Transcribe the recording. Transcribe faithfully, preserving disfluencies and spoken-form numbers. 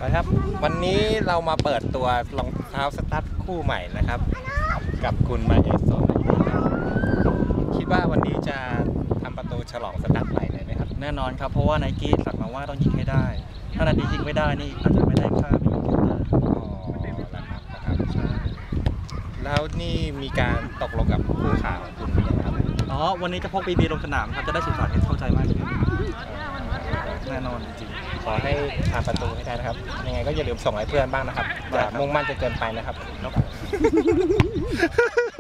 นะครับวันนี้เรามาเปิดตัวรองเท้าสตั๊ดคู่ใหม่นะครับกับคุณมาเอโซคิดว่าวันนี้จะทำประตูฉลองสตั๊ดใหม่เลยไหมครับแน่นอนครับเพราะว่าไนกี้สั่งมาว่าต้องยิงให้ได้ถ้านาทียิงไม่ได้นี่อาจจะไม่ได้ค่าไม่ยิงได้อ๋อนะครับนะครับใช่แล้วนี่มีการตกลงกับคู่ข่าวของคุณหรือยังครับอ๋อวันนี้จะพกบีบีลงสนามครับจะได้สื่อสารให้เข้าใจมากขึ้นแน่นอนจริงขอให้ทำประตูให้ได้นะครับยังไงก็อย่าลืมส่งให้เพื่อนบ้างนะครับอย่ามุ่งมั่นจนเกินไปนะครับ